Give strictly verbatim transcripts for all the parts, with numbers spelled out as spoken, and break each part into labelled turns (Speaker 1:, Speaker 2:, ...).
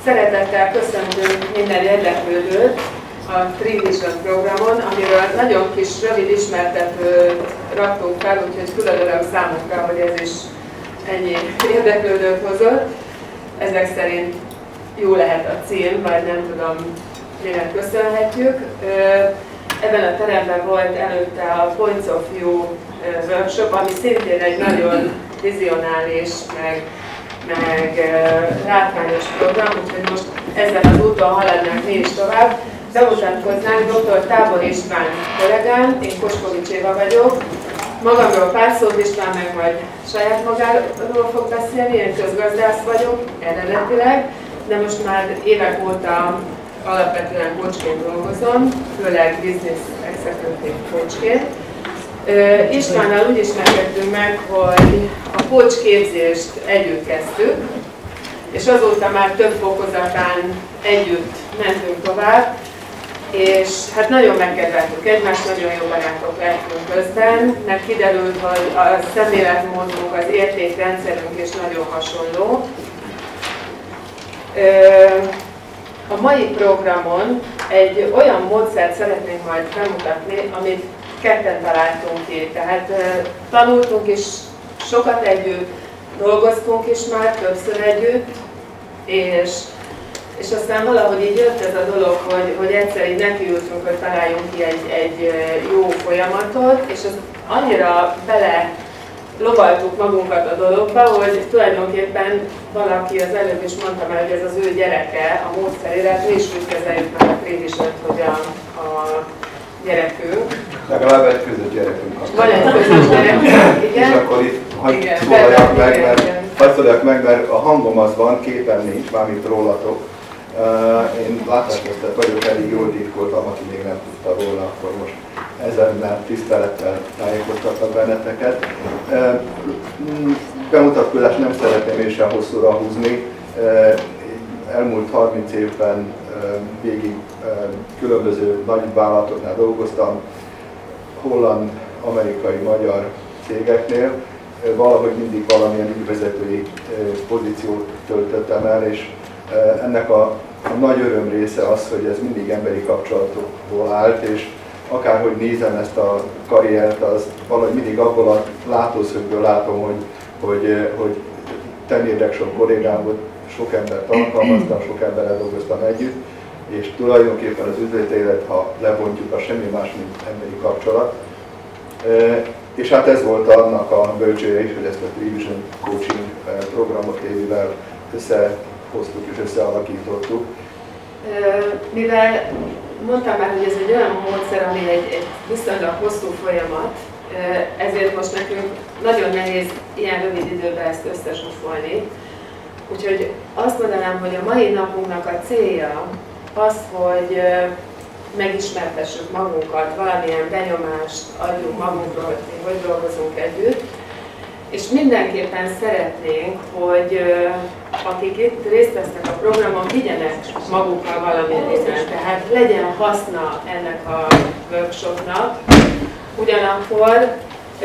Speaker 1: Szeretettel köszöntünk minden érdeklődőt a Trivision programon, amiről nagyon kis, rövid ismertetőt raktunk fel, úgyhogy külön öröm számunkra, hogy ez is ennyi érdeklődőt hozott. Ezek szerint jó lehet a cím, vagy nem tudom, minek köszönhetjük. Ebben a teremben volt előtte a Points of View workshop, ami szintén egy nagyon vizionális, meg, meg látványos program, úgyhogy most ezzel az úton haladnánk mi is tovább. Bemutatkoznánk doktor Tábor István kollégám, én Koskovics Éva vagyok. Magamról pár szót István meg majd saját magáról fog beszélni, én közgazdász vagyok eredetileg, de most már évek óta alapvetően coachként dolgozom, főleg business executive coachként. Istvánnal úgy ismerkedtünk meg, hogy a coach képzést együtt kezdtük, és azóta már több fokozatán együtt mentünk tovább, és hát nagyon megkedveltük egymást, nagyon jó barátok lettünk közben, mert kiderült, hogy a szemléletmódunk, az értékrendszerünk is nagyon hasonló. A mai programon egy olyan módszert szeretnénk majd bemutatni, amit ketten találtunk ki. Tehát tanultunk is sokat együtt, dolgoztunk is már többször együtt, és, és aztán valahogy így jött ez a dolog, hogy, hogy egyszer így nekiültünk, hogy találjunk ki egy, egy jó folyamatot, és az annyira bele lovaltuk magunkat a dologba, hogy tulajdonképpen valaki az előbb is mondta már, hogy ez az ő gyereke a módszerére, mi is úgy kezeljük meg a Trivision, hogy a, a gyerekünk.
Speaker 2: Legalább egy közös gyerekünk.
Speaker 1: Van egy közös gyerekünk, igen. És
Speaker 2: akkor itt hagyd szóljak meg, mert, hagyd szóljak meg, mert a hangom az van, képen nincs, mármint rólatok. Uh, én látásmester vagyok, elég jól titkoltam, aki még nem tudta róla, akkor most ezennel tisztelettel tájékoztatnak benneteket. Uh, bemutatkozást nem szeretném én sem hosszúra húzni. Uh, elmúlt harminc évben uh, végig uh, különböző nagy vállalatoknál dolgoztam, holland, amerikai, magyar cégeknél. Uh, valahogy mindig valamilyen ügyvezetői uh, pozíciót töltöttem el, és uh, ennek a, a nagy öröm része az, hogy ez mindig emberi kapcsolatokból állt, és akárhogy nézem ezt a karriert, az valahogy mindig abból a látószögből látom, hogy, hogy, hogy temérdek sok kollégám volt, sok embert alkalmaztam, sok emberrel dolgoztam együtt, és tulajdonképpen az üzleti élet, ha lebontjuk, az semmi más, mint emberi kapcsolat. És hát ez volt annak a bölcsője is, hogy ezt a Trivision Coaching programot Évivel összehoztuk és összealakítottuk.
Speaker 1: Mivel mondtam már, hogy ez egy olyan módszer, ami egy, egy viszonylag hosszú folyamat, ezért most nekünk nagyon nehéz ilyen rövid időben ezt összezsúfolni. Úgyhogy azt mondanám, hogy a mai napunknak a célja az, hogy megismertessük magunkat, valamilyen benyomást adjunk magunkról, hogy mi hogy dolgozunk együtt, és mindenképpen szeretnénk, hogy akik itt részt vesznek a programon, vigyenek magukkal valamilyen részben, tehát legyen haszna ennek a workshopnak, ugyanakkor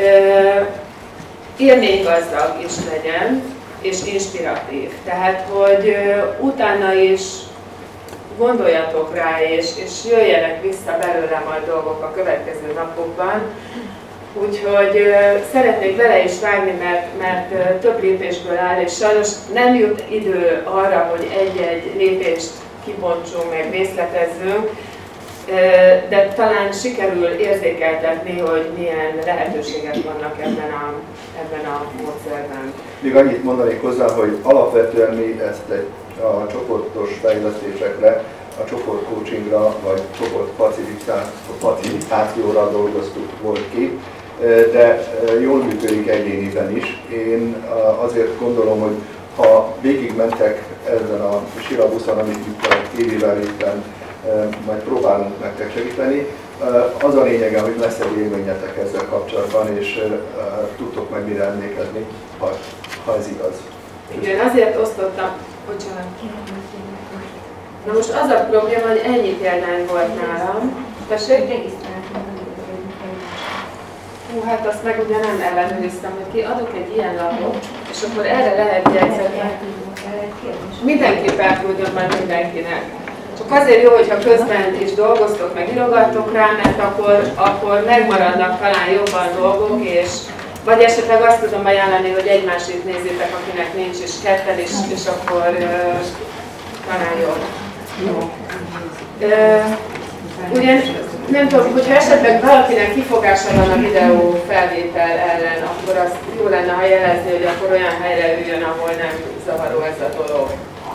Speaker 1: élménygazdag is legyen, és inspiratív. Tehát, hogy utána is gondoljatok rá, és, és jöjjenek vissza belőle majd dolgok a következő napokban. Úgyhogy szeretnék bele is vágni, mert, mert több lépésből áll, és sajnos nem jut idő arra, hogy egy-egy lépést kibontsunk, meg részletezzünk, de talán sikerül érzékeltetni, hogy milyen lehetőségek vannak ebben a, ebben a módszerben.
Speaker 2: Még annyit mondanék hozzá, hogy alapvetően mi ezt egy, a csoportos fejlesztésekre, a csoportcoachingra vagy csoport facilitációra dolgoztuk volt ki, de jól működik egyéniben is. Én azért gondolom, hogy ha végigmentek ezen a silabuszon, amit itt a Évivel éppen majd próbálunk nektek segíteni, az a lényege, hogy lesz egy élményetek ezzel kapcsolatban, és tudtok meg mire emlékezni, ha, ha ez igaz.
Speaker 1: Igen, azért osztottam, bocsánat. Na most az a probléma, hogy ennyi példány volt nálam. Tessék? Hú, hát azt meg ugye nem ellenőriztem, hogy ki adok egy ilyen lapot, és akkor erre lehet jegyzetni. Mindenképp elküldöm már mindenkinek. Csak azért jó, hogyha közben is dolgoztok, meg írogattok rá, mert akkor, akkor megmaradnak talán jobban dolgok, és vagy esetleg azt tudom ajánlani, hogy egymásét nézzétek, akinek nincs, és ketten is, és akkor uh, talán jobb. Jó. Uh, Ugyan, nem tudom, hogyha esetleg valakinek kifogása van a videó felvétel ellen, akkor az jó lenne, ha jelezni, hogy akkor olyan helyre üljön, ahol nem zavaró ez a dolog.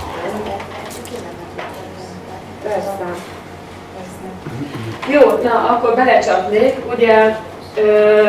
Speaker 1: Persze. Jó, na akkor belecsapnék. Ugye, ö,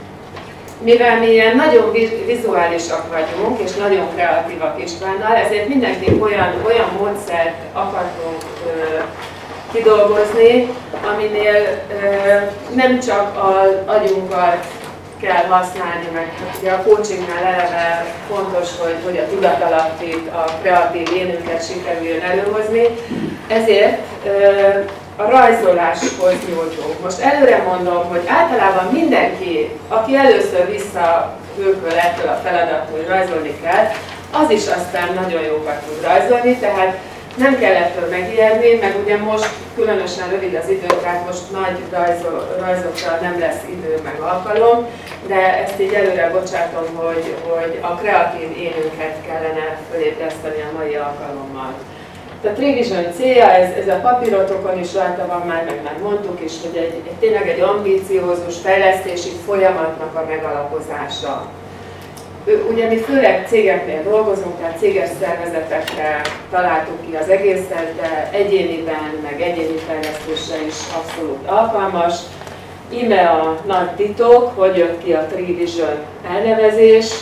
Speaker 1: mivel mi ilyen nagyon vizuálisak vagyunk, és nagyon kreatívak Istvánnal, ezért mindenképp olyan, olyan módszert akartunk ö, kidolgozni, aminél ö, nem csak az agyunkat kell használni, meg ugye a coachingnál eleve fontos, hogy, hogy a tudatalattit, a kreatív énünket sikerüljön előhozni, ezért ö, a rajzoláshoz nyújtunk. Most előre mondom, hogy általában mindenki, aki először visszahőköl ettől a feladattól, hogy rajzolni kell, az is aztán nagyon jókat tud rajzolni, tehát nem kell ettől megijedni, meg ugye most különösen rövid az idő, tehát most nagy rajzol, rajzokra nem lesz idő meg alkalom, de ezt így előre bocsátom, hogy, hogy a kreatív énünket kellene fölébreszteni a mai alkalommal. A Trivision célja, ez, ez a papírotokon is rajta van már, meg már mondtuk is, hogy egy, egy, tényleg egy ambíciózus fejlesztési folyamatnak a megalapozása. Ugye mi főleg cégeknél dolgozunk, tehát céges szervezetekre találtuk ki az egészet, de egyéniben, meg egyéni fejlesztésre is abszolút alkalmas. Íme a nagy titok, hogy jött ki a Trivision elnevezés.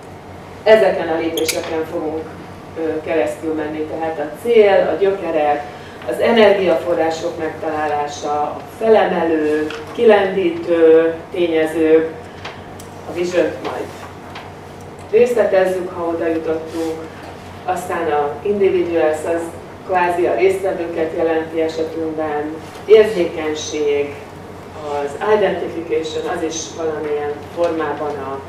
Speaker 1: Ezeken a lépéseken fogunk keresztül menni, tehát a cél, a gyökerek, az energiaforrások megtalálása, a felemelő, kilendítő tényezők, a vision-t majd részletezzük, ha oda jutottunk, aztán a individuals, az kvázi a résztvevőket jelenti esetünkben, érzékenység, az identification, az is valamilyen formában a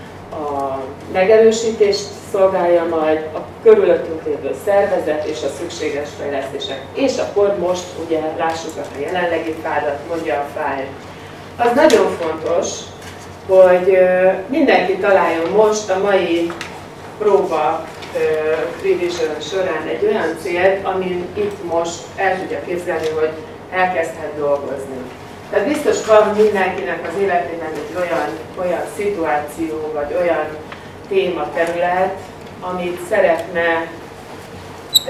Speaker 1: a megerősítést szolgálja majd, a körülöttünk lévő szervezet és a szükséges fejlesztések. És akkor most ugye lássuk a jelenlegi fádat, mondja a fájl. Az nagyon fontos, hogy mindenki találjon most a mai próba Trivision során egy olyan célt, amin itt most el tudja képzelni, hogy elkezdhet dolgozni. Tehát biztos van mindenkinek az életében egy olyan, olyan szituáció, vagy olyan tématerület, amit szeretne ö,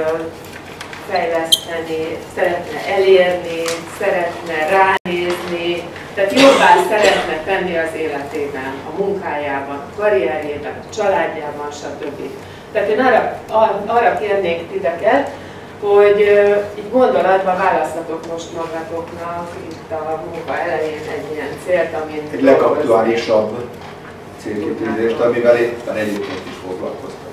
Speaker 1: fejleszteni, szeretne elérni, szeretne ránézni, tehát jobbá szeretne tenni az életében, a munkájában, a karrierjében, a családjában, stb. Tehát én arra, arra kérnék titeket, hogy uh, így gondolatban választatok most magatoknak itt a munka elején egy ilyen célt, amin...
Speaker 2: Egy legaktuálisabb célkitűzést, amivel éppen egyébként is foglalkoztak.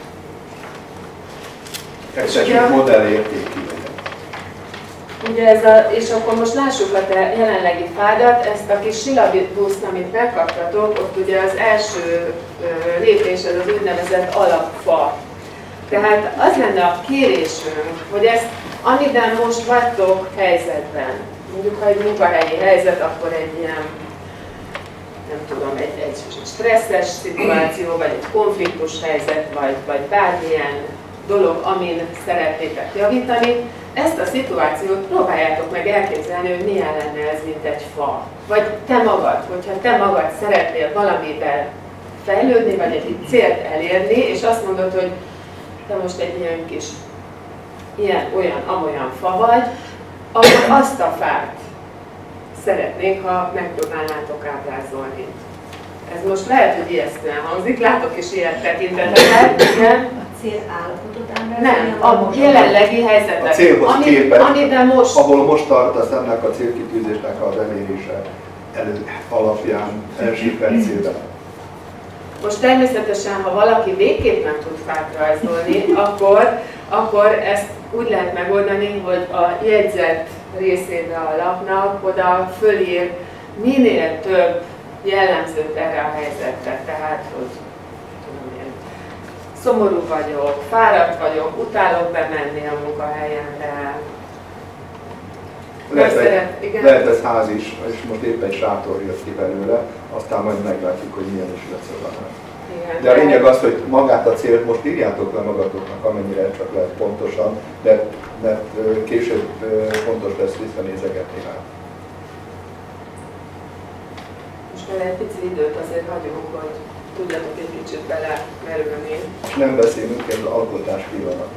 Speaker 2: Kettesünk modellértékű.
Speaker 1: Ugye ez a, és akkor most lássuk a te jelenlegi fádat, ezt a kis silabuszt, amit megkaptatok, ott ugye az első uh, lépés, ez az úgynevezett alapfa. Tehát az lenne a kérésünk, hogy ezt, amiben most vagytok helyzetben, mondjuk ha egy munkahelyi helyzet, akkor egy ilyen, nem tudom, egy, egy stresszes szituáció, vagy egy konfliktus helyzet, vagy, vagy bármilyen dolog, amin szeretnétek javítani, ezt a szituációt próbáljátok meg elképzelni, hogy milyen lenne ez, mint egy fa. Vagy te magad, hogyha te magad szeretnél valamiben fejlődni, vagy egy célt elérni, és azt mondod, hogy te most egy ilyen kis, ilyen, olyan, amolyan fa vagy, akkor azt a fát szeretnénk, ha megpróbálnátok ábrázolni. Ez most lehet, hogy ijesztően hangzik, látok is ilyet tekinteteket, igen.
Speaker 3: A cél állapotot ábrázolni?
Speaker 1: Nem, a jelenlegi helyzetet.
Speaker 2: A célhoz
Speaker 1: ami,
Speaker 2: képest,
Speaker 1: amiben most,
Speaker 2: ahol most tartasz ennek a célkitűzésnek az elérése elő, alapján első percében.
Speaker 1: Most természetesen, ha valaki végképp nem tud fát rajzolni, akkor, akkor ezt úgy lehet megoldani, hogy a jegyzett részébe a lapnak oda fölír minél több jellemzőt erre a helyzetre, tehát, hogy tudom én, szomorú vagyok, fáradt vagyok, utálok bemenni a munkahelyen, de
Speaker 2: lehet, szeret, lehet ez ház is, és most éppen egy sátor jött ki belőle, aztán majd meglátjuk, hogy milyen is lesz a válasz. De a lényeg az, hogy magát a célt most írjátok le magatoknak, amennyire csak lehet pontosan, de mert később fontos lesz visszanézegetni rá.
Speaker 1: Most már egy pici időt azért hagyunk, hogy tudjatok egy kicsit bele merülni.
Speaker 2: És nem beszélünk az alkotás pillanata.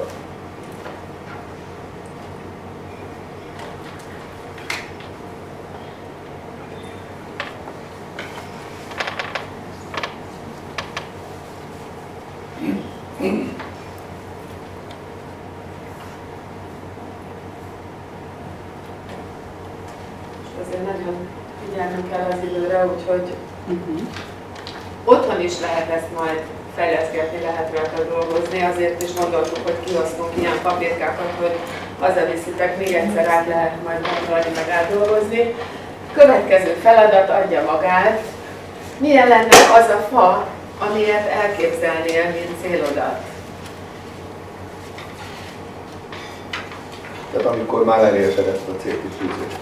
Speaker 1: Azért nagyon figyelnünk kell az időre, úgyhogy uh-huh. otthon is lehet ezt majd fejleszgetni, lehet rajta dolgozni, azért is gondoltuk, hogy kihoztunk ilyen papírkákat, hogy hazaviszitek, még egyszer át lehet majd gondolni, meg átdolgozni. Következő feladat adja magát, milyen lenne az a fa, amiért elképzelnél, mint célodat.
Speaker 2: Tehát amikor már elérted ezt a célkitűzést.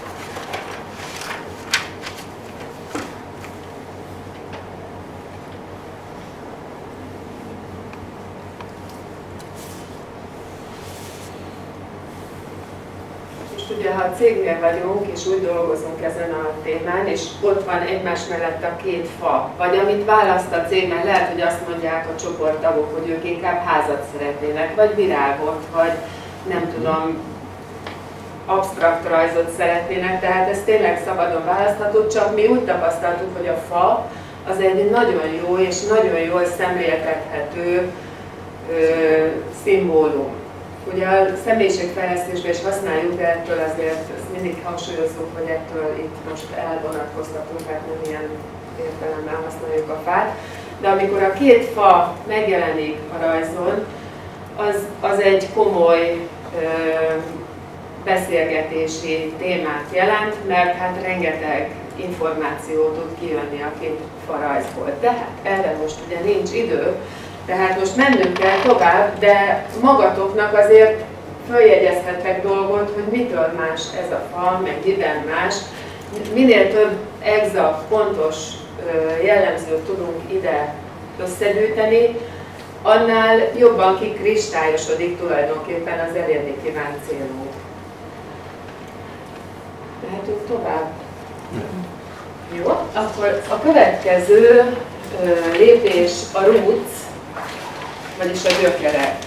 Speaker 1: Ugye, ha a cégnél vagyunk, és úgy dolgozunk ezen a témán, és ott van egymás mellett a két fa, vagy amit választ a cég, mert lehet, hogy azt mondják a csoporttagok, hogy ők inkább házat szeretnének, vagy virágot, vagy nem tudom, absztrakt rajzot szeretnének, tehát ez tényleg szabadon választható, csak mi úgy tapasztaltuk, hogy a fa az egy nagyon jó és nagyon jól szemléltethető ö, szimbólum. Ugye a személyiségfejlesztésben is használjuk, de ettől azért ezt mindig hangsúlyozzuk, hogy ettől itt most elvonatkoztatunk, hát nem ilyen értelemben használjuk a fát. De amikor a két fa megjelenik a rajzon, az, az egy komoly ö, beszélgetési témát jelent, mert hát rengeteg információ tud kijönni a két fa rajzból. Tehát erre most ugye nincs idő, tehát most mennünk kell tovább, de magatoknak azért följegyezhettek dolgot, hogy mitől más ez a fa, mennyiben más. Minél több exakt, pontos jellemzőt tudunk ide összegyűjteni, annál jobban kikristályosodik tulajdonképpen az elérni kívánt célunk. Mehetünk tovább? Jó, akkor a következő lépés a roots, vagyis a gyökerek.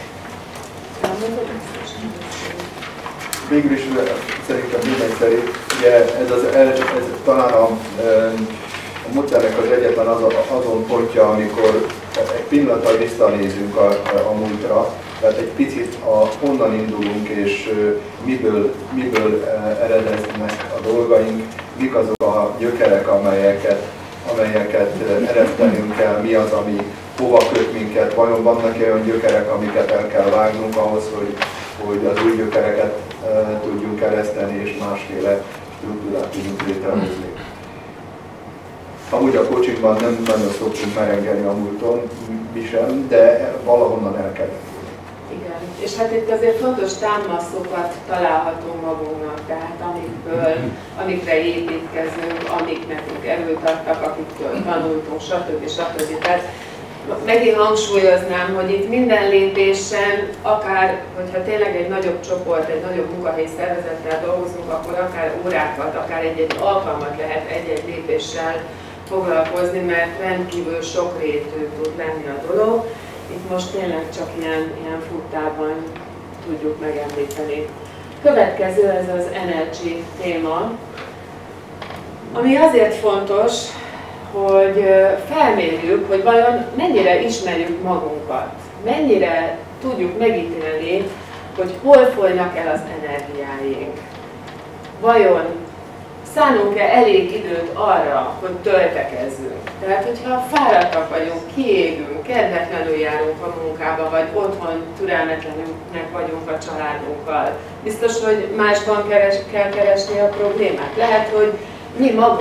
Speaker 2: Végül is szerintem minden szerint, ugye ez, az, ez talán a, a módszernek az egyetlen az, azon pontja, amikor egy pillanattal visszanézünk a, a múltra, tehát egy picit a, honnan indulunk és miből, miből eredeznek a dolgaink, mik azok a gyökerek, amelyeket, amelyeket eresztenünk kell, mi az, ami hova köt minket, vajon vannak-e olyan gyökerek, amiket el kell vágnunk ahhoz, hogy, hogy az új gyökereket e, tudjunk ereszteni és másféle struktúrát tudjunk létrehozni. Amúgy a coachingban nem nagyon szoktunk merengeni a múlton, mi sem, de valahonnan el kell.
Speaker 1: Igen, és hát itt azért fontos támaszokat találhatunk magunknak, tehát amikből, amikre építkezünk, amik nekünk erőt adtak, akiktől tanultunk, stb. stb. Tehát megint hangsúlyoznám, hogy itt minden lépésen, akár, hogyha tényleg egy nagyobb csoport, egy nagyobb munkahelyi szervezettel dolgozunk, akkor akár órákat, akár egy-egy alkalmat lehet egy-egy lépéssel foglalkozni, mert rendkívül sokrétű tud lenni a dolog. Itt most tényleg csak ilyen, ilyen futtában tudjuk megemlíteni. Következő ez az energy téma, ami azért fontos, hogy felmérjük, hogy vajon mennyire ismerjük magunkat, mennyire tudjuk megítélni, hogy hol folynak el az energiáink. Vajon szánunk-e elég időt arra, hogy töltekezzünk? Tehát, hogyha fáradtak vagyunk, kiégünk, kedvetlenül járunk a munkába, vagy otthon türelmetlenek vagyunk a családunkkal, biztos, hogy másban keres, kell keresni a problémát. Lehet, hogy mi magunk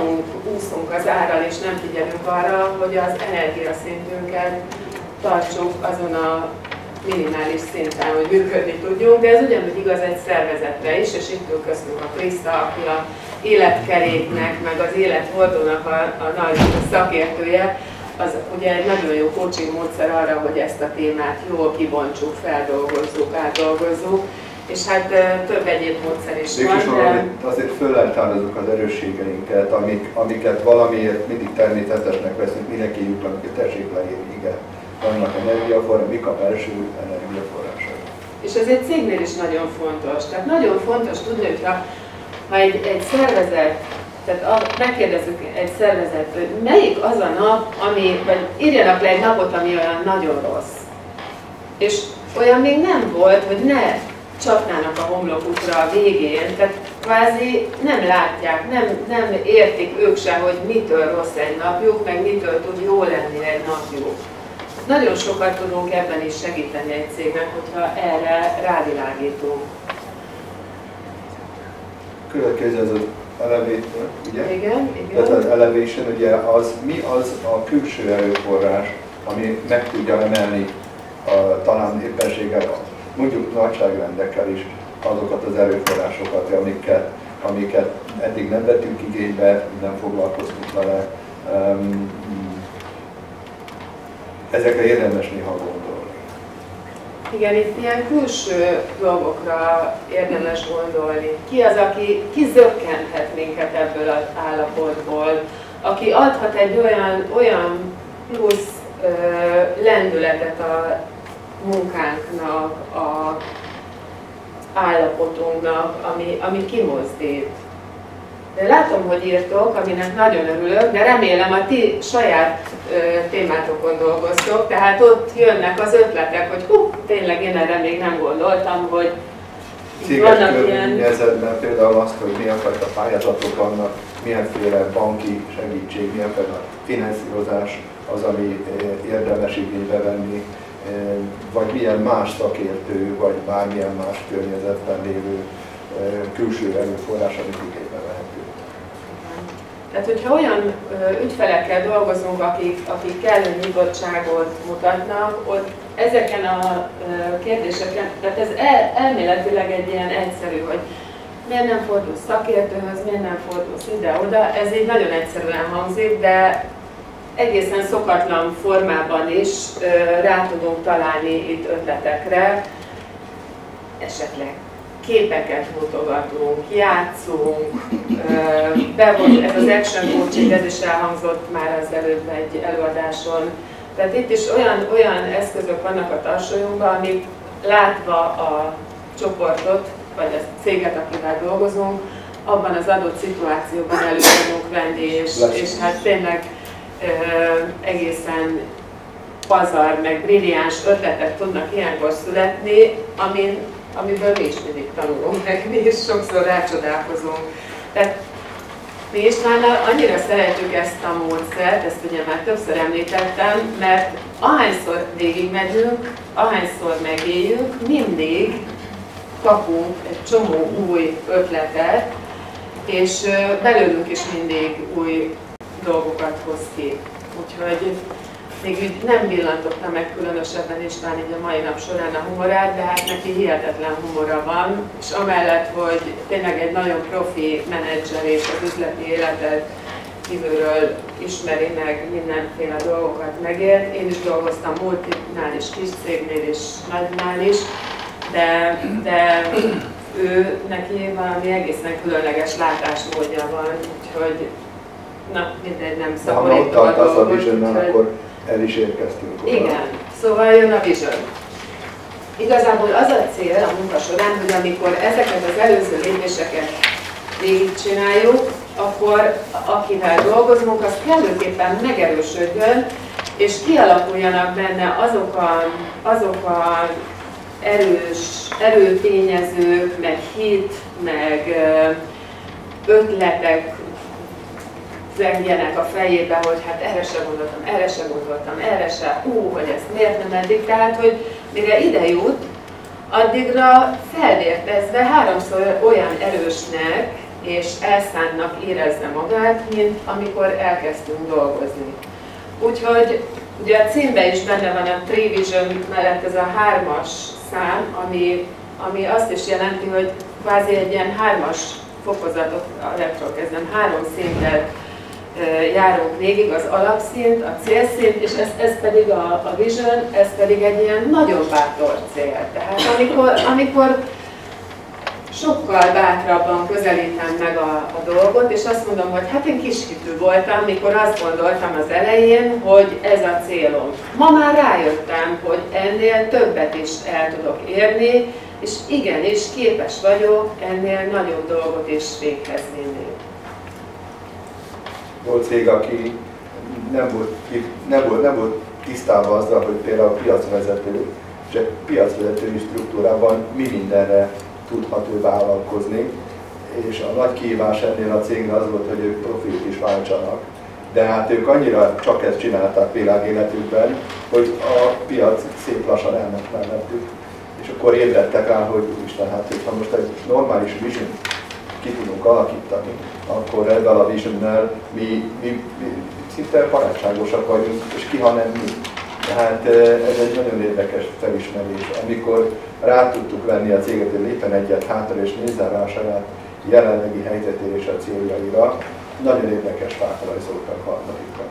Speaker 1: úszunk az árral, és nem figyelünk arra, hogy az energiaszintünket tartsuk azon a minimális szinten, hogy működni tudjunk, de ez ugyanúgy igaz egy szervezetre is, és itt ül köztünk a Kriszta, aki a életkeréknek, meg az élethordónak a, a nagy szakértője, az ugye egy nagyon jó coaching módszer arra, hogy ezt a témát jól kibontsuk, feldolgozzuk, átdolgozzuk, és hát több egyéb módszer is
Speaker 2: Végül
Speaker 1: van, de...
Speaker 2: azért föleltározzuk az erősségeinket, amik, amiket valamiért mindig természetesnek veszünk, mindenki jut, amiket tessék leírni, igen. Vannak energiaforrások, mik a belső energiaforrások.
Speaker 1: És ez egy cégnél is nagyon fontos. Tehát nagyon fontos tudni, hogyha ha egy, egy szervezet, tehát a, megkérdezzük egy szervezet, hogy melyik az a nap, ami, vagy írjanak le egy napot, ami olyan nagyon rossz. És olyan még nem volt, hogy ne csapnának a homlokukra a végén, tehát kvázi nem látják, nem, nem értik ők se, hogy mitől rossz egy napjuk, meg mitől tud jó lenni egy napjuk. Nagyon sokat tudunk ebben is segíteni egy cégnek, hogyha erre rávilágítunk.
Speaker 2: Következő az az elevator, ugye?
Speaker 1: Igen, igen.
Speaker 2: Tehát az elevation, ugye az, mi az a külső erőforrás, ami meg tudja emelni a, talán éppenséggel, mondjuk nagyságrendekkel is azokat az erőforrásokat, amiket, amiket eddig nem vettünk igénybe, nem foglalkoztunk vele. Um, Ezekre érdemes néha gondolni.
Speaker 1: Igen, itt ilyen külső dolgokra érdemes gondolni. Ki az, aki kizökkenthet minket ebből az állapotból, aki adhat egy olyan, olyan plusz ö, lendületet a munkánknak, a állapotunknak, ami, ami kimozdít. De látom, hogy írtok, aminek nagyon örülök, de remélem a ti saját ö, témátokon dolgoztok, tehát ott jönnek az ötletek, hogy hú, tényleg én erre még nem gondoltam, hogy
Speaker 2: céges környezetben például azt, hogy milyen fajta pályázatok vannak, milyenféle banki segítség, milyenféle finanszírozás az, ami érdemes igénybe venni, vagy milyen más szakértő, vagy bármilyen más környezetben lévő külső erőforrás, amit igénybe vehető.
Speaker 1: Tehát, hogyha olyan ügyfelekkel dolgozunk, akik, akik kellő nyitottságot mutatnak, ott ezeken a kérdéseken, tehát ez el, elméletileg egy ilyen egyszerű, hogy miért nem fordulsz szakértőhöz, miért nem fordulsz ide-oda, ez így nagyon egyszerűen hangzik, de egészen szokatlan formában is rá tudunk találni itt ötletekre, esetleg képeket mutogatunk, játszunk, bevonul, ez az action coaching, ez is elhangzott már az előbb egy előadáson. Tehát itt is olyan, olyan eszközök vannak a tarsolyunkban, amik látva a csoportot, vagy a céget, akivel dolgozunk, abban az adott szituációban elő tudunk venni, és, és hát tényleg egészen pazar, meg brilliáns ötletek tudnak ilyenkor születni, amin, amiből mi is mindig tanulunk, meg mi is sokszor rácsodálkozunk. Tehát mi Istvánnal annyira szeretjük ezt a módszert, ezt ugye már többször említettem, mert ahányszor végigmegyünk, ahányszor megéljük, mindig kapunk egy csomó új ötletet, és belőlünk is mindig új dolgokat hoz ki. Úgyhogy még úgy nem villantottam meg különösebben István így a mai nap során a humorát, de hát neki hihetetlen humora van, és amellett, hogy tényleg egy nagyon profi menedzser és az üzleti életet kívülről ismeri meg, mindenféle dolgokat megért. Én is dolgoztam multinál is, kis cégnél is, nagynál is, de, de ő neki valami egészen különleges látásmódja van, úgyhogy na, mindegy, nem szaporítom a dolgot.
Speaker 2: Ha a Visionnál, akkor el is érkeztünk.
Speaker 1: Igen, szóval jön a Vision. Igazából az a cél a munka során, hogy amikor ezeket az előző lépéseket végigcsináljuk, akkor akivel dolgozunk, az kellőképpen megerősödjön, és kialakuljanak benne azok a, azok a erős, erőtényezők, meg hit, meg ötletek zengjenek a fejébe, hogy hát erre se gondoltam, erre se gondoltam, erre se, ú, hogy ezt miért nem eddig. Tehát, hogy mire ide jut, addigra felvértezve háromszor olyan erősnek és elszánnak érezze magát, mint amikor elkezdtünk dolgozni. Úgyhogy ugye a címben is benne van a Tree Vision mellett ez a hármas szám, ami, ami azt is jelenti, hogy kvázi egy ilyen hármas fokozatot, elektről kezdem, három szinten járunk végig, az alapszint, a célszint, és ez, ez pedig a, a vision, ez pedig egy ilyen nagyon bátor cél. Tehát amikor, amikor sokkal bátrabban közelítem meg a, a dolgot, és azt mondom, hogy hát én kishitű voltam, mikor azt gondoltam az elején, hogy ez a célom. Ma már rájöttem, hogy ennél többet is el tudok érni, és igenis képes vagyok ennél nagyobb dolgot is véghez vinni.
Speaker 2: Volt cég, aki nem volt, nem volt, nem volt tisztában azzal, hogy például a piacvezető, és a piacvezetői struktúrában mi mindenre tudhat ő vállalkozni, és a nagy kihívás ennél a cégnél az volt, hogy ők profilt is váltsanak. De hát ők annyira csak ezt csinálták világéletükben, hogy a piac szép lassan elment mellettük. És akkor ébredtek rá, hogy úristen, hát ha most egy normális vision ki tudunk alakítani, akkor ezzel a visionnel mi, mi, mi szinte barátságosak vagyunk, és ki, ha nem mi. Tehát ez egy nagyon érdekes felismerés. Amikor rá tudtuk venni a céget, hogy lépen egyet hátra és nézzen rá a saját jelenlegi helyzetére és a céljaira, nagyon érdekes fátrajzoltak harmadikra.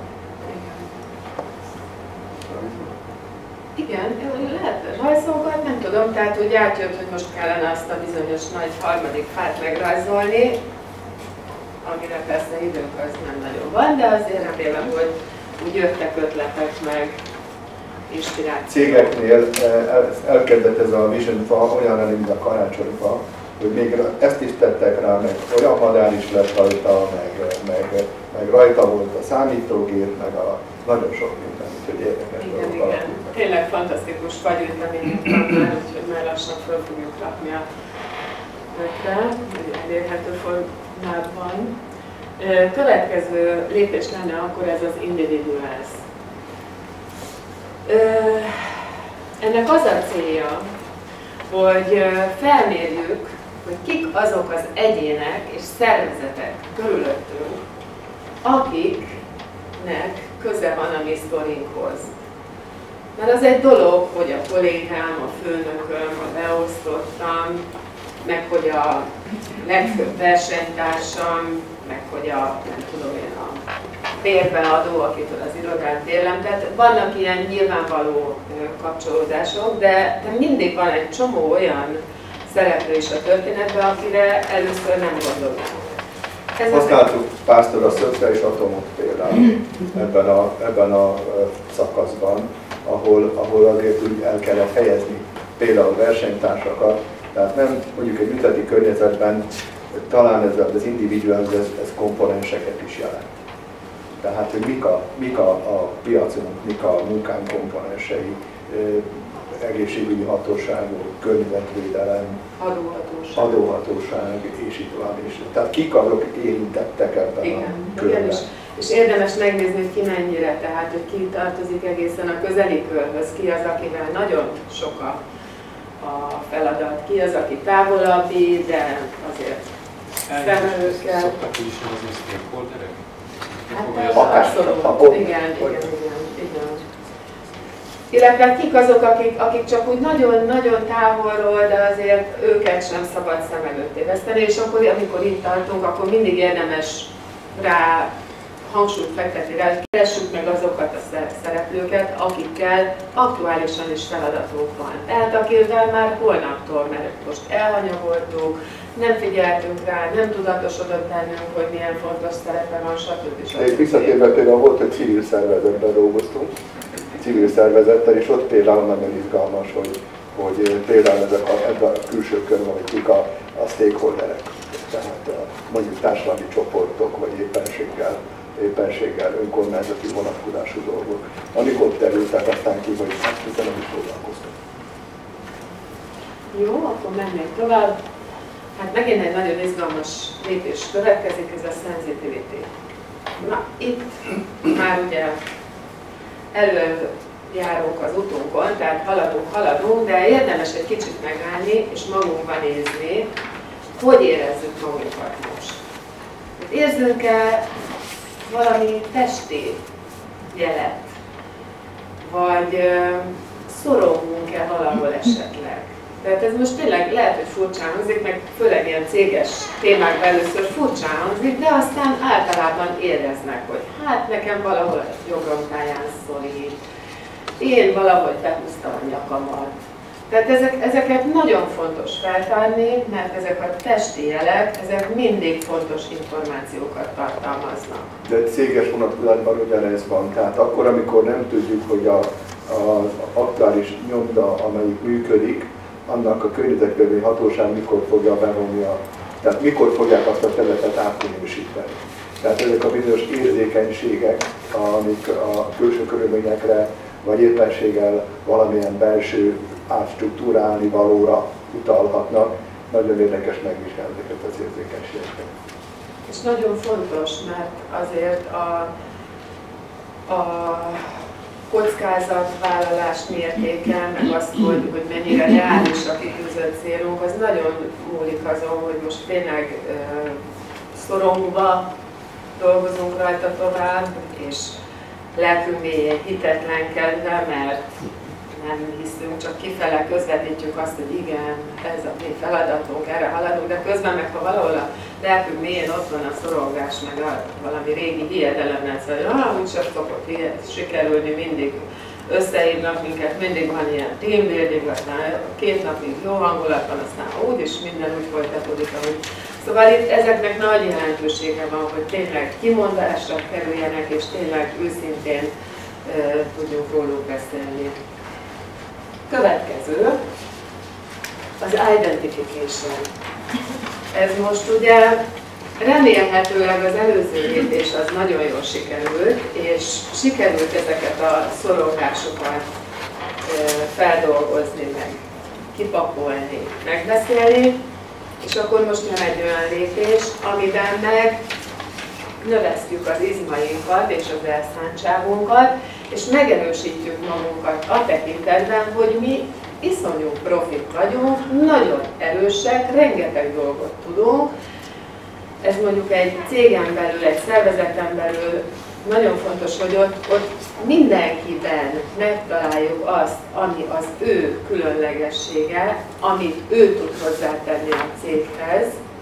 Speaker 1: Igen, lehet rajzolgat, nem tudom, tehát úgy átjött, hogy most kellene azt a bizonyos nagy harmadik fát megrajzolni, amire persze időnk az nem nagyon van, de azért remélem, hogy úgy jöttek ötletek meg, inspirációk.
Speaker 2: Cégeknél elkezdett ez a Vision fa olyan lenni, mint a karácsonyfa, hogy még ezt is tettek rá, meg olyan madár is lett rajta, meg, meg, meg rajta volt a számítógép, meg a nagyon sok minden, úgyhogy érdekes
Speaker 1: dolgok. Igen, igen. Tényleg fantasztikus fagyűjteményünk van már, úgyhogy már lassan föl fogjuk rakni a ötre, elérhető formában. Következő lépés lenne akkor ez az individuals. Ennek az a célja, hogy felmérjük, hogy kik azok az egyének és szervezetek körülöttünk, akiknek köze van a mi sztorinkhoz. Mert az egy dolog, hogy a kollégám, a főnököm, a beosztottam, meg hogy a legfőbb versenytársam, meg hogy a, nem tudom én, a bérbeadó, akitől az irodán térlem. Tehát vannak ilyen nyilvánvaló kapcsolódások, de, de mindig van egy csomó olyan szereplő is a történetben, akire először nem gondolunk. Ez
Speaker 2: Használtuk párszor a szögre és atomot például ebben a, ebben a szakaszban, ahol, ahol azért úgy el kellett helyezni például versenytársakat, tehát nem mondjuk egy üzleti környezetben talán ez az individual, ez, ez komponenseket is jelent. Tehát, hogy mik a, mik a, a piacunk, mik a munkánk komponensei, egészségügyi hatóságok, környezetvédelem,
Speaker 1: adóhatóság.
Speaker 2: adóhatóság, és így tovább is. Tehát kik azok érintettek ebben
Speaker 1: igen,
Speaker 2: a körben.
Speaker 1: Igen, és, és érdemes megnézni, hogy ki mennyire, tehát hogy ki tartozik egészen a közeli körhöz, ki az, akivel nagyon sok a, a feladat, ki az, aki távolabbi, de azért szemelőkkel.
Speaker 4: Szoktak is hozni stakeholderek?
Speaker 1: Hát abszolút, igen, igen, igen, igen. Illetve kik azok, akik, akik csak úgy nagyon-nagyon távolról, de azért őket sem szabad szem előtt téveszteni, és akkor, amikor itt tartunk, akkor mindig érdemes rá hangsúlyt fektetni rá, hogy keressük meg azokat a szereplőket, akikkel aktuálisan is feladatunk van. Tehát akivel már holnaptól, mert most elhanyagoltuk, nem figyeltünk rá, nem tudatosodott bennünk, hogy milyen fontos szerepe van, stb.
Speaker 2: Egy visszatérve például volt, hogy civil szervezetben dolgoztunk, civil szervezettel, és ott például nagyon izgalmas, hogy, hogy például ezek a, ezek a külső körben, hogy kik a, a stakeholderek, tehát a, mondjuk társadalmi csoportok, vagy éppenséggel, éppenséggel önkormányzati vonatkozású dolgok, amik ott terültek aztán ki, hogy hát hiszen nem is foglalkoztak.
Speaker 1: Jó, akkor mennék tovább. Hát megint egy nagyon izgalmas lépés következik, ez a sensitivity. Na, itt már ugye előjárunk az utunkon, tehát haladunk, haladunk, de érdemes egy kicsit megállni és magunkba nézni, hogy érezzük magunkat most. Érzünk-e valami testi jelet? Vagy ö, szorongunk-e valahol esetleg? Tehát ez most tényleg lehet, hogy furcsán hangzik, meg főleg ilyen céges témákban először furcsán hangzik, de aztán általában éreznek, hogy hát nekem valahol a jogromtáján szorít, én valahogy behúztam a nyakamat. Tehát ezek, ezeket nagyon fontos feltárni, mert ezek a testi jelek, ezek mindig fontos információkat tartalmaznak.
Speaker 2: De céges vonatkozásban ugyanez van. Tehát akkor, amikor nem tudjuk, hogy a, a, az aktuális nyomda, amelyik működik, annak a környezetvédelmi hatóság mikor fogja bevonni, a, tehát mikor fogják azt a területet átminősíteni. Tehát ezek a bizonyos érzékenységek, amik a külső körülményekre vagy éppenséggel valamilyen belső átstruktúrálni valóra utalhatnak, nagyon érdekes megvizsgálni ezeket az érzékenységeket.
Speaker 1: És nagyon fontos, mert azért a, a kockázatvállalás mértéken, meg azt, hogy, hogy mennyire reális a kitűzött célunk, az nagyon múlik azon, hogy most tényleg uh, szorongva dolgozunk rajta tovább, és lelkünk mélyén hitetlenkedve, mert nem hiszünk, csak kifele közvetítjük azt, hogy igen, ez a mi feladatunk, erre haladunk, de közben meg ha valahol a lelkünk mélyén ott van a szorongás, meg a, valami régi hiedelemnek, hogy ah, úgyse szokott sikerülni, mindig összehívnak minket, mindig van ilyen teambuilding, aztán két napig jó hangulat van, aztán úgyis minden úgy folytatódik, ahogy. Szóval itt ezeknek nagy jelentősége van, hogy tényleg kimondásra kerüljenek, és tényleg őszintén uh, tudjunk róluk beszélni. Következő, az identification. Ez most ugye remélhetőleg az előző lépés az nagyon jól sikerült, és sikerült ezeket a szorongásokat feldolgozni, meg kipakolni, megbeszélni, és akkor most jön egy olyan lépés, amiben meg növesztjük az izmainkat és az elszántságunkat, és megerősítjük magunkat a tekintetben, hogy mi iszonyú profik vagyunk, nagyon erősek, rengeteg dolgot tudunk. Ez mondjuk egy cégen belül, egy szervezeten belül nagyon fontos, hogy ott, ott mindenkiben megtaláljuk azt, ami az ő különlegessége, amit ő tud hozzátenni a céghez.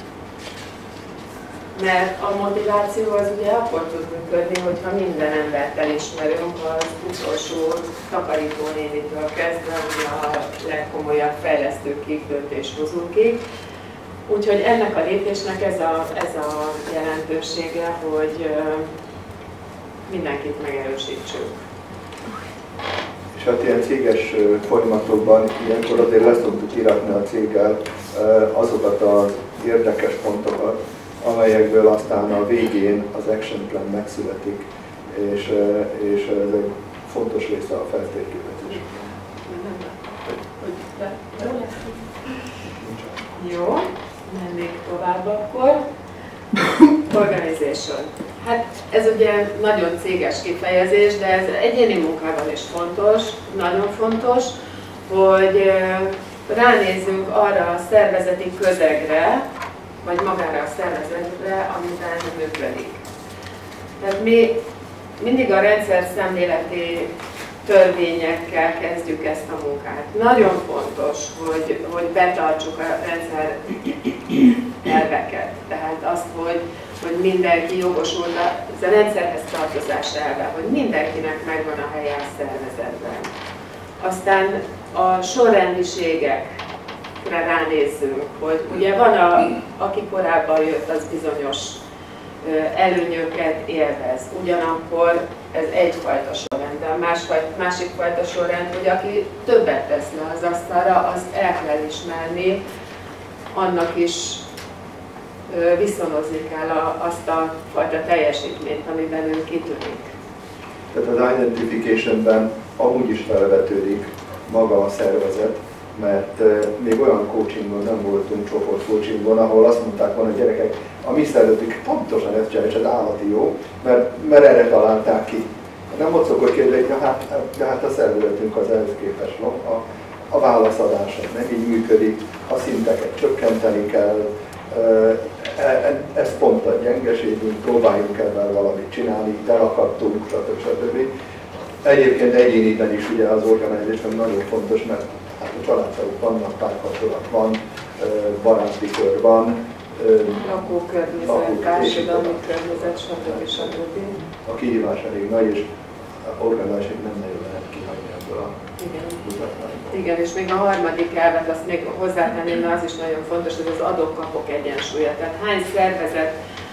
Speaker 1: Mert a motiváció az ugye akkor tud működni, hogyha minden embert elismerünk, az utolsó takarítónénitől kezdve a legkomolyabb fejlesztőkig, döntéshozókig. Úgyhogy ennek a lépésnek ez a, ez a jelentősége, hogy mindenkit megerősítsünk.
Speaker 2: És hát ilyen céges folyamatokban ilyenkor azért lesz tudjuk íratni a céggel azokat az érdekes pontokat, amelyekből aztán a végén az action plan megszületik, és, és ez egy fontos része a feltérképezésnek.
Speaker 1: Jó, mennék tovább akkor. Organization. Hát ez ugye nagyon céges kifejezés, de ez egyéni munkában is fontos, nagyon fontos, hogy ránézzünk arra a szervezeti közegre, vagy magára a szervezetre, amiben működik. Tehát mi mindig a rendszer szemléleti törvényekkel kezdjük ezt a munkát. Nagyon fontos, hogy, hogy betartsuk a rendszer elveket. Tehát azt, hogy, hogy mindenki jogosult a rendszerhez tartozás elve, hogy mindenkinek megvan a helye a szervezetben. Aztán a sorrendiségekre ránézzünk, hogy ugye van, a, aki korábban jött, az bizonyos előnyöket élvez. Ugyanakkor ez egyfajta sorrend, de a másfajta, másik fajta sorrend, hogy aki többet tesz le az asztalra, azt el kell ismerni, annak is viszonozni kell a, azt a fajta teljesítményt, amiben ő kitűnik.
Speaker 2: Tehát az identificationben amúgy is felvetődik maga a szervezet, mert még olyan coachingon nem voltunk, csoport coachingon, ahol azt mondták volna, hogy gyerekek, a mi szervezetünk pontosan ezt csinálja, és ez állati jó, mert, mert erre találták ki. Nem ott szokott kérdezni, hogy hát, de hát a szervezetünk az ehhez képest van. A, a válaszadása nem így működik, a szinteket csökkenteni kell, Ez pont a gyengeségünk, próbáljunk ebben valamit csinálni, elakadtunk, stb. stb. Egyébként egyéniben is ugye az organization nagyon fontos, mert hát a családtagok vannak, párkapcsolat van, baráti kör van,
Speaker 1: lakókörnyezet, társadalmi környezet, stb. stb.
Speaker 2: A kihívás elég nagy, és a organization nem nagyon lehet kihagyni ebből a mutatmányt.
Speaker 1: Igen, és még a harmadik elvet, azt még hozzátenném, mert az is nagyon fontos, hogy az adok-kapok egyensúlya. Tehát hány szervezet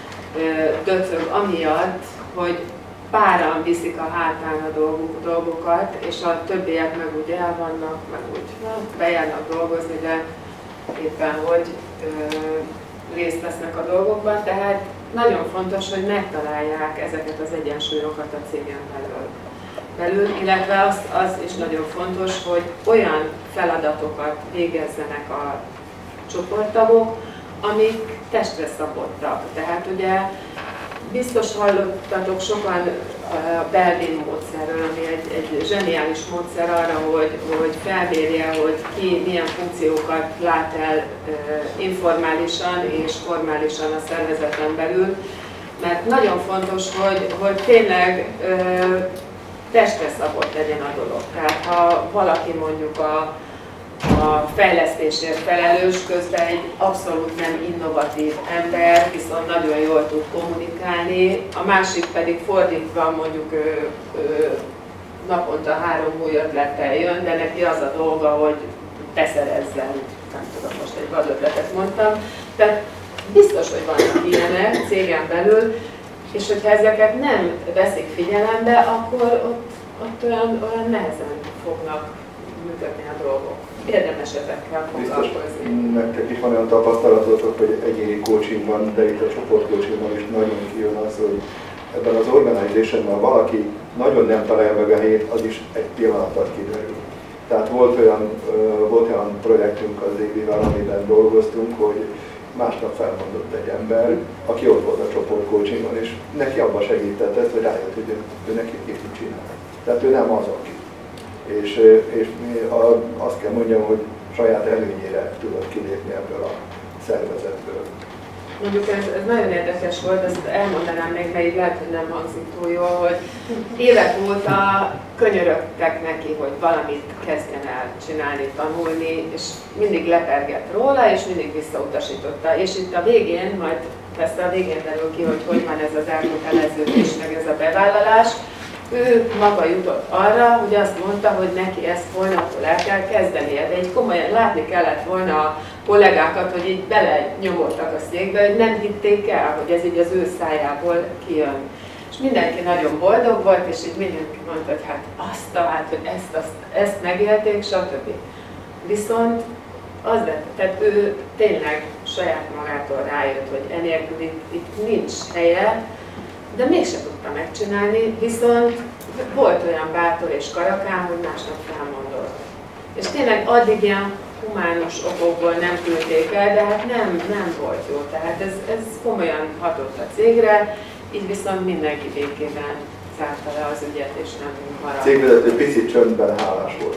Speaker 1: döcög amiatt, hogy páran viszik a hátán a dolgokat, és a többiek meg úgy el vannak, meg úgy bejárnak dolgozni, de éppen hogy ö, részt vesznek a dolgokban. Tehát nagyon fontos, hogy megtalálják ezeket az egyensúlyokat a cégen belül. belül illetve az, az is nagyon fontos, hogy olyan feladatokat végezzenek a csoporttagok, amik testre szabottak. Tehát ugye biztos hallottatok sokan a Belvin módszerről, ami egy, egy zseniális módszer arra, hogy, hogy felmérje, hogy ki milyen funkciókat lát el e, informálisan és formálisan a szervezeten belül, mert nagyon fontos, hogy, hogy tényleg e, testre szabott legyen a dolog. Tehát ha valaki mondjuk a a fejlesztésért felelős, közben egy abszolút nem innovatív ember, viszont nagyon jól tud kommunikálni, a másik pedig fordítva mondjuk ő, ő naponta három új ötlettel jön, de neki az a dolga, hogy beszerezzen, nem tudom, most egy vad ötletet mondtam. Tehát biztos, hogy vannak ilyenek cégen belül, és hogyha ezeket nem veszik figyelembe, akkor ott, ott olyan, olyan nehezen fognak működni a dolgok. Érdemes ezekkel foglalkozni.
Speaker 2: Nektek is van olyan tapasztalatotok, hogy egyéni coaching van, de itt a csoportcoachingban is nagyon kijön az, hogy ebben az organizationban valaki nagyon nem találja meg a helyét, az is egy pillanat alatt kiderül. Tehát volt olyan, volt olyan projektünk az Évivel, amiben dolgoztunk, hogy másnap felmondott egy ember, aki ott volt a csoportcoachingon, és neki abban segített ez, hogy rájött, hogy ő neki két tud csinálni. Tehát ő nem az, aki. És, és azt kell mondjam, hogy saját előnyére tudott kilépni ebből a szervezetből.
Speaker 1: Mondjuk ez, ez nagyon érdekes volt, ezt elmondanám még, mert így lehet, hogy nem hangzik túl jól, hogy évek óta könyörögtek neki, hogy valamit kezdjen el csinálni, tanulni, és mindig lepergett róla, és mindig visszautasította. És itt a végén, majd persze a végén derül ki, hogy hogy van ez az elköteleződés, meg ez a bevállalás, ő maga jutott arra, hogy azt mondta, hogy neki ezt holnaptól el kell kezdenie, de így komolyan látni kellett volna a kollégákat, hogy így belenyomoltak a székbe, hogy nem hitték el, hogy ez így az ő szájából kijön. És mindenki nagyon boldog volt, és így mindenki mondta, hogy hát azt talált, hogy ezt, azt, ezt megélték, stb. Viszont az lett, tehát ő tényleg saját magától rájött, hogy enélkül itt, itt nincs helye, de mégsem tudta megcsinálni, viszont volt olyan bátor és karakán, hogy másnap felmondott. És tényleg addig ilyen humánus okokból nem küldték el, de hát nem, nem volt jó. Tehát ez, ez komolyan hatott a cégre, így viszont mindenki békében zárta le az ügyet, és nem maradt.
Speaker 2: Cégvezető picit csöndben hálás volt.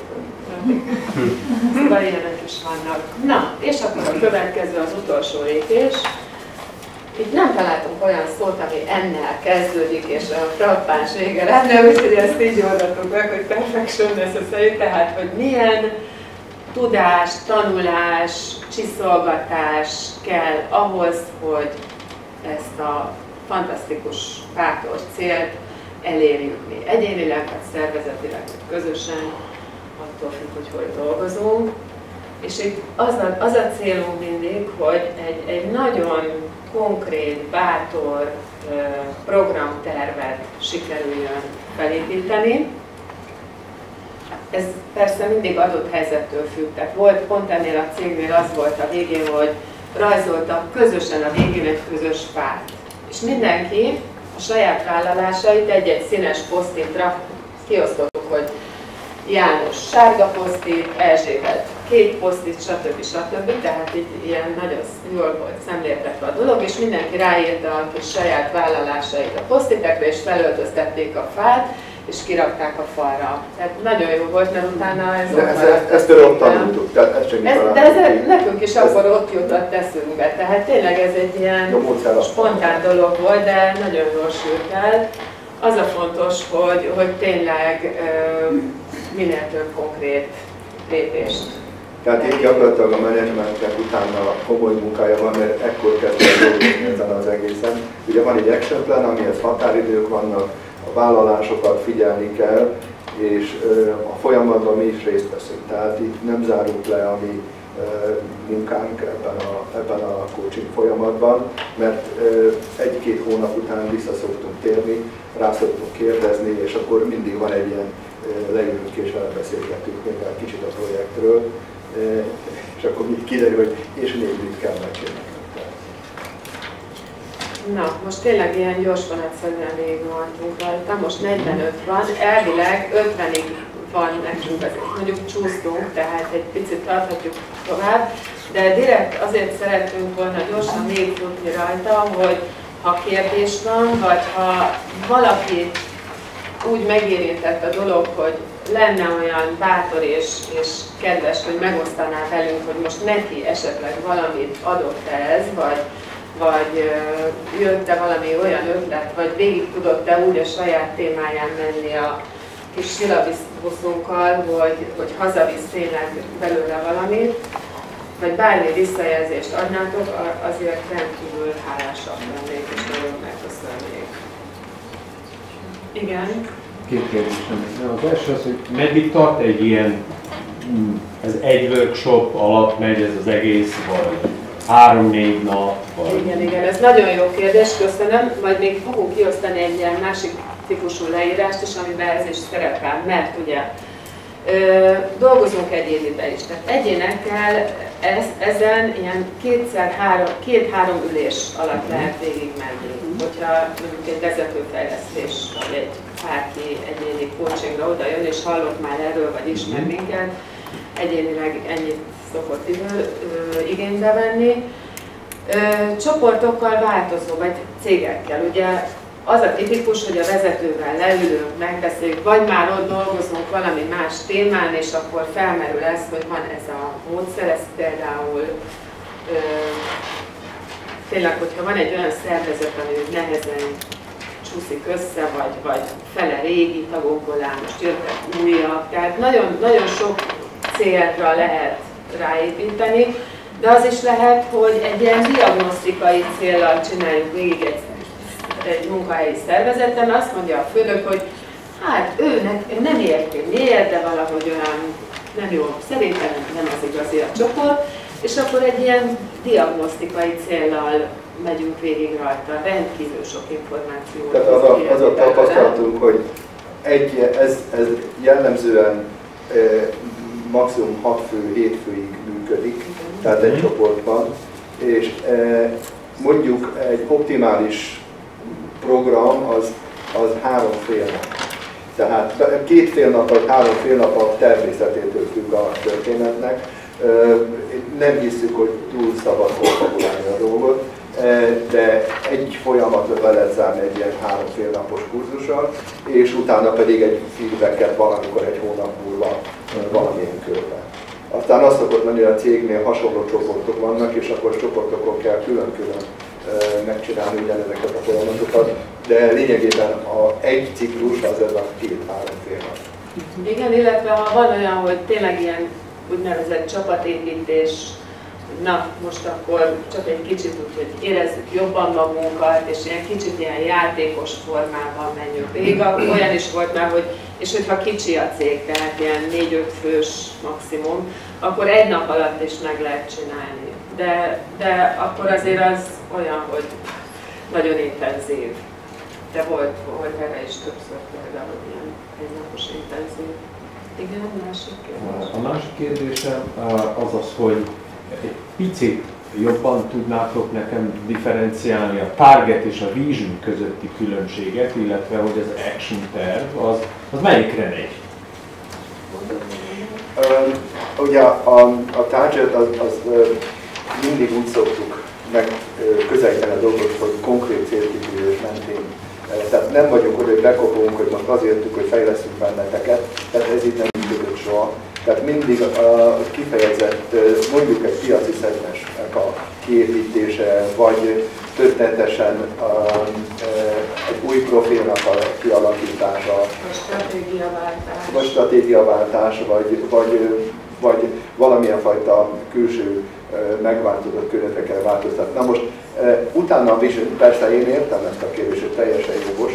Speaker 1: Szóval ilyenek is vannak. Na, és akkor a következő, az utolsó lépés. Itt nem találtunk olyan szót, ami ennel kezdődik, és a frappáns vége lenne, úgyhogy ezt így oldatunk meg, hogy perfection necessary, tehát hogy milyen tudás, tanulás, csiszolgatás kell ahhoz, hogy ezt a fantasztikus, bátor célt elérjük mi egyénileg, vagy szervezetileg, vagy közösen, attól függ, hogy hogy dolgozunk. És itt az a, az a célunk mindig, hogy egy, egy nagyon konkrét, bátor programtervet sikerüljön felépíteni. Ez persze mindig adott helyzettől függ. Tehát volt pont ennél a cégnél az volt a végén, hogy rajzoltak közösen a végén egy közös fát. És mindenki a saját vállalásait egy-egy színes posztintra kiosztottuk, hogy János sárga posztit, Erzsébet két posztit, stb. stb. Tehát itt ilyen nagyon jól volt szemléltetve a dolog, és mindenki ráírta a kis saját vállalásait a posztitekre, és felöltöztették a fát, és kirakták a falra. Tehát nagyon jó volt, mert utána ez
Speaker 2: de
Speaker 1: ott
Speaker 2: ezt,
Speaker 1: maradt.
Speaker 2: ezt például tanultuk, tehát ezt csak
Speaker 1: ez, De ez nekünk is akkor ott jutott eszünkbe, tehát tényleg ez egy ilyen spontán dolog volt, de nagyon jól sült el. Az a fontos, hogy, hogy tényleg minél több konkrét lépést.
Speaker 2: Tehát itt gyakorlatilag a menedzsmentnek utána komoly munkája van, mert ekkor kezdve dolgozni ezen az egészen. Ugye van egy action plan, amihez határidők vannak, a vállalásokat figyelni kell, és a folyamatban mi is részt veszünk. Tehát itt nem zárunk le a mi munkánk ebben a, ebben a coaching folyamatban, mert egy-két hónap után vissza szoktunk térni, rá szoktunk kérdezni, és akkor mindig van egy ilyen leülünk és elbeszélgetünk még egy kicsit a projektről, és akkor mit kiderül, hogy és még mit kell megcsinálni.
Speaker 1: Na, most tényleg ilyen gyors vonatszerűen végigoltunk rajta, most negyvenöt van, elvileg ötvenig van nekünk, azért mondjuk csúsztunk, tehát egy picit tarthatjuk tovább, de direkt azért szeretünk volna gyorsan végigfutni rajta, hogy ha kérdés van, vagy ha valaki úgy megérintett a dolog, hogy lenne olyan bátor és, és kedves, hogy megosztaná velünk, hogy most neki esetleg valamit adott-e ez, vagy, vagy jött-e valami olyan ötlet, vagy végig tudott-e úgy a saját témáján menni a kis silabuszunkkal, hogy, hogy hazavisz tényleg belőle valamit, vagy bármi visszajelzést adnátok, azért rendkívül hálásak lennék, és nagyon megköszönnék. Igen?
Speaker 5: Két kérdésem. Az első az, hogy meddig tart egy ilyen, ez egy workshop alatt megy ez az egész, vagy három-négy nap? Vagy...
Speaker 1: Igen, igen, ez nagyon jó kérdés, köszönöm. Majd még fogunk kiosztani egy ilyen másik típusú leírást is, amiben ez is szerepel, mert ugye ö, dolgozunk egyéniben is. Tehát egyénekkel ez, ezen ilyen kétszer-három, két-három ülés alatt lehet végigmenni. Hogyha mondjuk egy vezetőfejlesztés, vagy egy bárki egyéni coachingra oda jön, és hallott már erről, vagy ismer minket, egyénileg ennyit szokott idő, ö, igénybe venni. Ö, csoportokkal változó, vagy cégekkel. Ugye az a tipikus, hogy a vezetővel leülünk, megbeszéljük, vagy már ott dolgozunk valami más témán, és akkor felmerül ez, hogy van ez a módszer, ez például ö, tényleg, hogyha van egy olyan szervezet, ami nehezen csúszik össze, vagy, vagy fele régi tagokból áll, most jöttek újak, tehát nagyon, nagyon sok célra lehet ráépíteni, de az is lehet, hogy egy ilyen diagnosztikai céllal csináljuk végig egy, egy munkahelyi szervezeten, azt mondja a főnök, hogy hát őnek nem érti miért, de valahogy olyan nem jó, szerintem nem az igazi a csoport, és akkor egy ilyen diagnosztikai céllal megyünk végig rajta, rendkívül sok információ.
Speaker 2: Tehát az a, az a tapasztalatunk, hogy egy, ez, ez jellemzően e, maximum hat fő, hét főig működik, mm. tehát egy csoportban, és e, mondjuk egy optimális program az, az három fél nap. Tehát két fél nap vagy három fél nap a természetétől függ a történetnek. Nem hiszük, hogy túl szabad konfigurálni a dolgot, de egy folyamatot le lehet zárni egy ilyen három fél napos kurzussal, és utána pedig egy feedbacket valamikor egy hónap múlva valamilyen körben. Aztán azt szokott lenni, hogy a cégnél hasonló csoportok vannak, és akkor csoportokon kell külön-külön megcsinálni ugyanezeket a folyamatokat, de lényegében a egy ciklus az ez a két-három fél nap.
Speaker 1: Igen, illetve ha van olyan, hogy tényleg ilyen úgynevezett csapatépítés, na most akkor csak egy kicsit úgy, hogy érezzük jobban magunkat, és ilyen kicsit ilyen játékos formában menjünk végig. Olyan is volt már, hogy és hogyha kicsi a cég, tehát ilyen négy-öt fős maximum, akkor egy nap alatt is meg lehet csinálni. De, de akkor azért az olyan, hogy nagyon intenzív. De volt, volt erre is többször például ilyen egynapos intenzív. Igen, a másik kérdés.
Speaker 5: A másik kérdésem az az, hogy egy picit jobban tudnátok nekem differenciálni a target és a vision közötti különbséget, illetve hogy az action terv, az, az melyikre megy?
Speaker 2: Um, ugye a, a target az, az mindig úgy szoktuk meg közelíteni a dolgot, hogy konkrét célkitűzés mentén Tehát nem vagyunk oda, hogy bekopunk, hogy most azért jöttük, hogy fejlesztünk benneteket, tehát ez így nem működött soha. Tehát mindig a kifejezett, mondjuk egy piaci szegmensnek a kiépítése, vagy történetesen egy új profilnak a kialakítása,
Speaker 1: vagy stratégiaváltás,
Speaker 2: vagy, stratégiaváltás, vagy, vagy, vagy valamilyen fajta külső megváltozott környezetre kell változtatni. Na most utána a Vision, persze én értem ezt a kérdést, hogy teljesen jogos,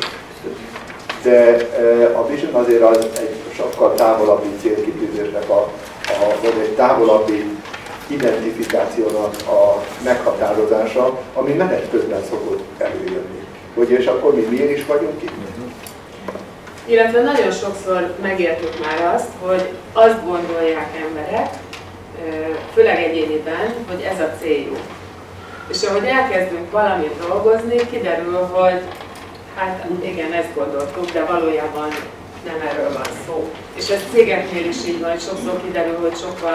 Speaker 2: de a Vision azért az egy sokkal távolabbi célkitűzésnek, a, a, vagy egy távolabbi identifikációnak a meghatározása, ami menet közben szokott előjönni. Hogy és akkor mi miért is vagyunk itt?
Speaker 1: Illetve nagyon sokszor megértük már azt, hogy azt gondolják emberek, főleg egyéniben, hogy ez a céljuk. És ahogy elkezdünk valamit dolgozni, kiderül, hogy hát igen, ezt gondoltuk, de valójában nem erről van szó. És ez cégeknél is így van, hogy sokszor kiderül, hogy sokkal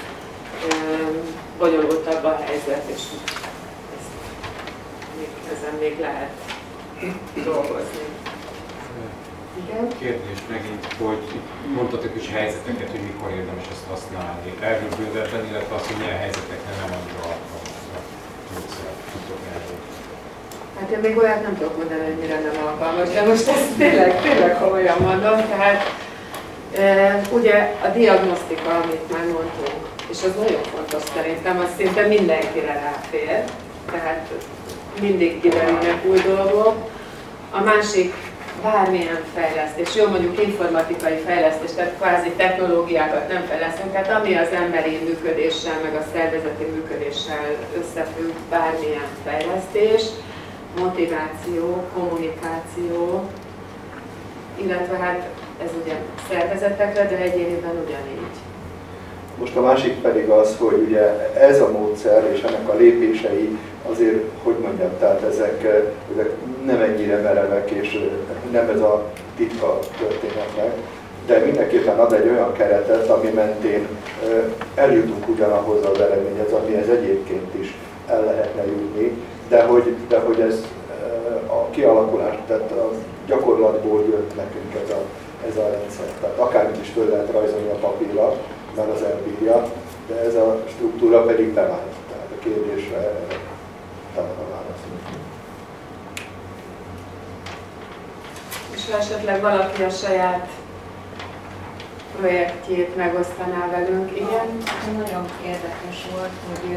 Speaker 1: um, bonyolultabb a helyzet, és ezt, még, ezen még lehet dolgozni. Igen?
Speaker 4: Kérdés megint, hogy mondtatok is helyzeteket, hogy mikor érdemes ezt használni. Erről bővebben, illetve azt, hogy milyen helyzetekre nem annyira alkalmaznak. Tudtok erről.
Speaker 1: Hát én még olyat nem tudok mondani, hogy mire nem alkalmas, de most ezt tényleg, tényleg komolyan mondom. Tehát e, ugye a diagnosztika, amit már mondtunk, és az nagyon fontos szerintem, az szinte mindenkire ráfér. Tehát mindig kiderülnek új dolgok. A másik bármilyen fejlesztés, jó, mondjuk informatikai fejlesztés, tehát kvázi technológiákat nem fejlesztünk, tehát ami az emberi működéssel, meg a szervezeti működéssel összefügg, bármilyen fejlesztés, motiváció, kommunikáció, illetve hát ez ugye szervezetekre, de egyéniben ugyanígy.
Speaker 2: Most a másik pedig az, hogy ugye ez a módszer és ennek a lépései azért, hogy mondjam, tehát ezek, ezek nem ennyire merevek, és nem ez a titka történetnek, de mindenképpen ad egy olyan keretet, ami mentén eljutunk ugyanahoz az eredményhez, amihez egyébként is el lehetne jutni, de hogy, de hogy ez a kialakulás, tehát a gyakorlatból jött nekünk ez a, ez a rendszer. Tehát akármit is föl lehet rajzolni a papírra, mert az elbírja, de ez a struktúra pedig bevált. Tehát a kérdésre talán a válasz.
Speaker 1: És ha esetleg valaki a saját projektjét megosztaná velünk, igen?
Speaker 3: Nagyon érdekes volt, hogy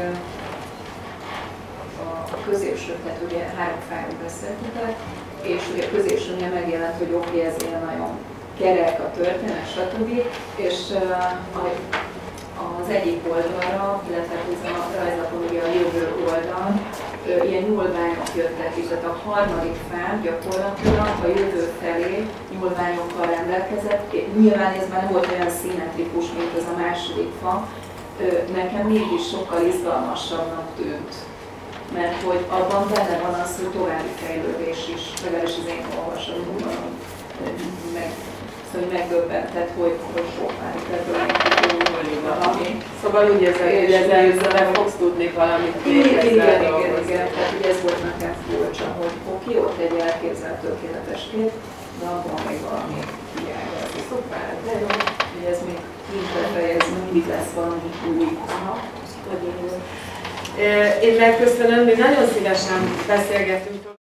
Speaker 3: a középsőket, ugye három fájról beszéltetek, és ugye a középsőnél megjelent, hogy oké, okay, ez ilyen nagyon kerek a történet, stb. És uh, az egyik oldalra, illetve a rajzlapon ugye a jövő oldal, uh, ilyen nyúlványok jöttek is, tehát a harmadik fán gyakorlatilag a jövő felé nyúlványokkal rendelkezett. Nyilván ez már nem volt olyan szimmetrikus, mint ez a második fa, uh, nekem mégis sokkal izgalmasabbnak tűnt. Mert hogy abban benne van az, hogy további fejlődés is, legalábbis az én olvasomban meg, szóval megdöbbentett, hogy sok már ebből megtudni valami.
Speaker 1: Szóval úgy érzem, hogy ezzel nem fogsz tudni valamit
Speaker 3: végezni. Igen, igen, igen. Tehát ugye ez volt nekem furcsa, hogy oké, ott egy elképzelt tökéletes kép, de abban még valami hiányzik. Szuper, de jó. Ugye ez még így befejezni, mindig lesz valami új. Aha, hogy én
Speaker 1: Én megköszönöm, mi nagyon szívesen beszélgetünk.